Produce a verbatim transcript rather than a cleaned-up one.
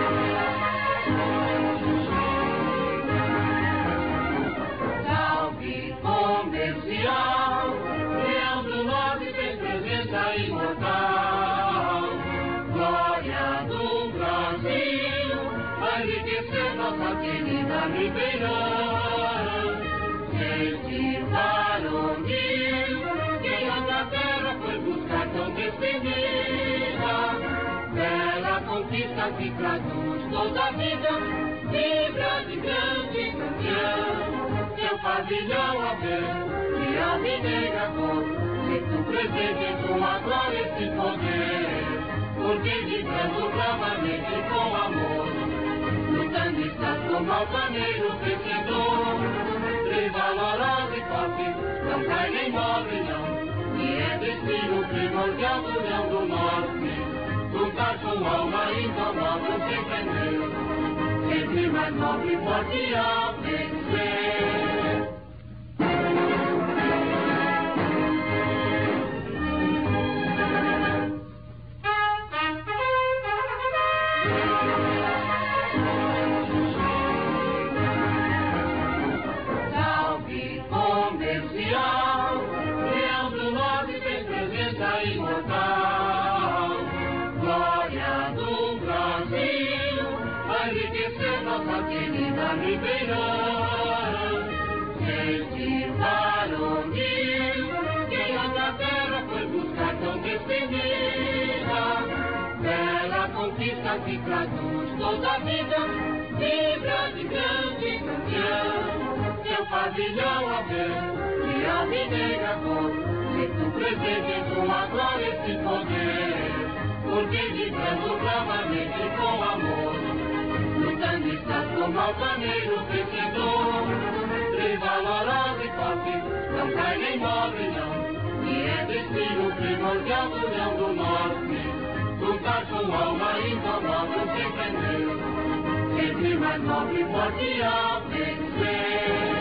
Salve comercial, Leão do Norte tem presença imortal. Glória do Brasil, vai enriquecer nossa querida Ribeirão. Gente varonil, quem anda a terra foi buscar tão destemida. Bela conquista que traduz toda a vida, vibra de grande campeão. Seu pavilhão aberto de alvinegra cor, sinto presente em tua glória esse poder. Porque vibrando bravamente com amor, lutando estás como altaneiro vencedor. Três valorosa e forte, não cai nem morre não, e é destino primordial do Leão do Norte. Lutar com alma indomável sem prender, sempre mais nobre e forte a vencer. Comercial, Leão do Norte tem presença imortal. Glória do Brasil, vai enriquecer nossa querida Ribeirão. Gente varonil, quem anda a terra foi buscar tão destemida. Bela conquista que traduz toda a vida, vibra de grande campeão. Seu pavilhão aberto de alvinegra cor, sinto presente em tua glória esse poder. Porque vibrando bravamente com amor, lutando estás como altaneiro vencedor. Três valorosa e forte, não cai nem morre não, e é destino primordial do Leão do Norte. Lutar com alma indomável sem prender, sempre mais nobre e forte a vencer.